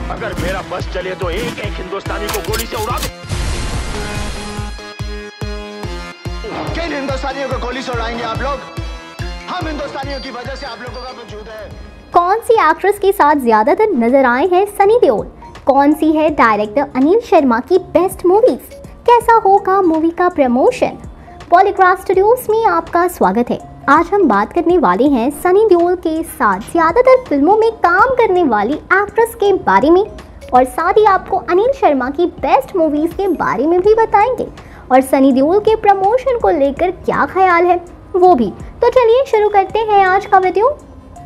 अगर मेरा बस चले तो एक एक हिंदुस्तानी को गोली से उड़ा दो। किन हिंदुस्तानियों को गोली से उड़ाएंगे आप लोग? हम हिंदुस्तानियों की वजह से आप लोगों का वजूद है। कौन सी एक्ट्रेस के साथ ज्यादातर नजर आए हैं सनी देओल? कौन सी है डायरेक्टर अनिल शर्मा की बेस्ट मूवीज? कैसा होगा मूवी का प्रमोशन? पॉलीग्राफ स्टूडियोज में आपका स्वागत है। आज हम बात करने वाले हैं सनी देओल के साथ ज्यादातर फिल्मों में काम करने वाली एक्ट्रेस के बारे में और साथ ही आपको अनिल शर्मा की बेस्ट मूवीज के बारे में भी बताएंगे और सनी देओल के प्रमोशन को लेकर क्या ख्याल है वो भी। तो चलिए शुरू करते हैं आज का वीडियो।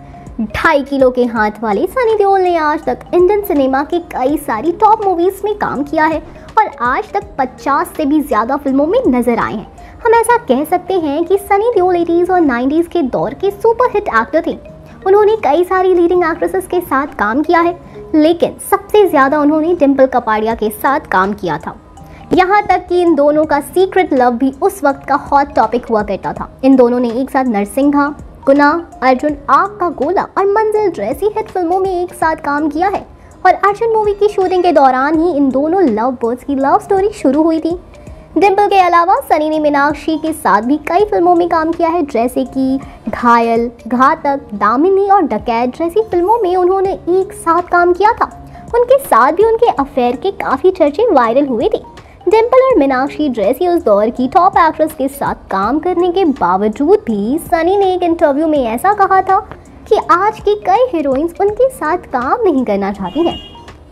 2.5 किलो के हाथ वाले सनी देओल ने आज तक इंडियन सिनेमा की कई सारी टॉप मूवीज में काम किया है और आज तक 50 से भी ज्यादा फिल्मों में नजर आए हैं। हम ऐसा कह सकते हैं कि सनी देओल 80s और 90s के दौर के सुपरहिट एक्टर थे। उन्होंने कई सारी लीडिंग एक्ट्रेसेस के साथ काम किया है, लेकिन सबसे ज्यादा उन्होंने डिम्पल कपाड़िया के साथ काम किया था। यहाँ तक कि इन दोनों का सीक्रेट लव भी उस वक्त का हॉट टॉपिक हुआ करता था। इन दोनों ने एक साथ नरसिंहा, गुना, अर्जुन, आग का गोला और मंजिल जैसी हिट फिल्मों में एक साथ काम किया है और अर्जुन मूवी की शूटिंग के दौरान ही इन दोनों लव बर्ड्स की लव स्टोरी शुरू हुई थी। डिम्पल के अलावा सनी ने मीनाक्षी के साथ भी कई फिल्मों में काम किया है, जैसे कि घायल, घातक, दामिनी और डकैत जैसी फिल्मों में उन्होंने एक साथ काम किया था। उनके साथ भी उनके अफेयर के काफ़ी चर्चे वायरल हुए थे। डिम्पल और मीनाक्षी जैसी उस दौर की टॉप एक्ट्रेस के साथ काम करने के बावजूद भी सनी ने एक इंटरव्यू में ऐसा कहा था कि आज की कई हीरोइंस उनके साथ काम नहीं करना चाहती हैं।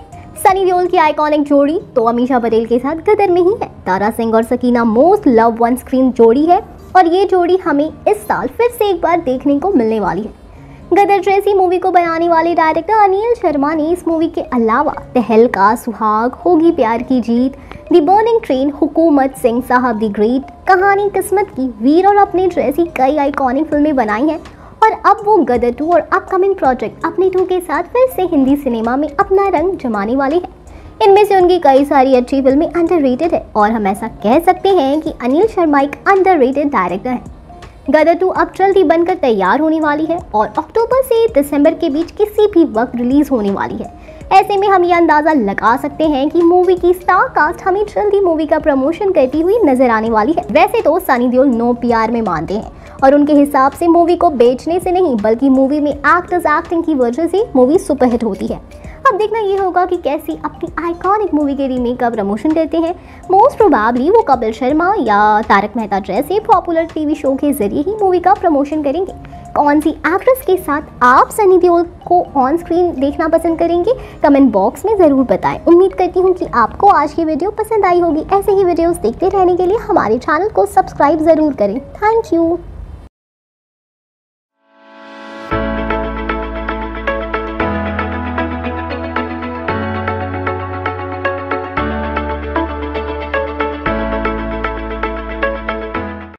सनी देओल की आइकॉनिक जोड़ी तो अमीषा पटेल के साथ गदर में ही है। तारा सिंह और Sakina most love on screen जोड़ी है और ये जोड़ी हमें इस साल फिर से एक बार देखने को मिलने वाली है। गदर जैसी मूवी को बनाने वाले डायरेक्टर अनिल शर्मा ने इस मूवी के अलावा तहलका, सुहाग, होगी प्यार की जीत, दी बर्निंग ट्रेन, हुकूमत, सिंह साहब द ग्रेट, कहानी किस्मत की, वीर और अपने जैसी कई आइकॉनिक फिल्में बनाई हैं और अब वो गदर 2 और अपकमिंग प्रोजेक्ट अपनी 2 के साथ फिर से हिंदी सिनेमा में अपना रंग जमाने वाले हैं। इनमें से उनकी कई सारी अच्छी फिल्में अंडररेटेड है और हम ऐसा कह सकते हैं कि अनिल शर्मा एक अंडररेटेड डायरेक्टर है। गदर 2 अब जल्दी बनकर तैयार होने वाली है और अक्टूबर से दिसंबर के बीच किसी भी वक्त रिलीज होने वाली है। ऐसे में हम ये अंदाज़ा लगा सकते हैं कि मूवी की स्टार कास्ट हमें जल्दी मूवी का प्रमोशन करती हुई नजर आने वाली है। वैसे तो सनी देओल नो पीआर में मानते हैं और उनके हिसाब से मूवी को बेचने से नहीं बल्कि मूवी में एक्टर्स एक्टिंग की वजह से मूवी सुपरहिट होती है। अब देखना ये होगा कि कैसी अपनी आइकॉनिक मूवी के रीमेक का प्रमोशन करते हैं। मोस्ट प्रोबेबली वो कपिल शर्मा या तारक मेहता जैसे पॉपुलर टीवी शो के जरिए ही मूवी का प्रमोशन करेंगे। कौन सी एक्ट्रेस के साथ आप सनी देओल को ऑन स्क्रीन देखना पसंद करेंगे, कमेंट बॉक्स में ज़रूर बताएं। उम्मीद करती हूँ कि आपको आज की वीडियो पसंद आई होगी। ऐसे ही वीडियोस देखते रहने के लिए हमारे चैनल को सब्सक्राइब ज़रूर करें। Thank you.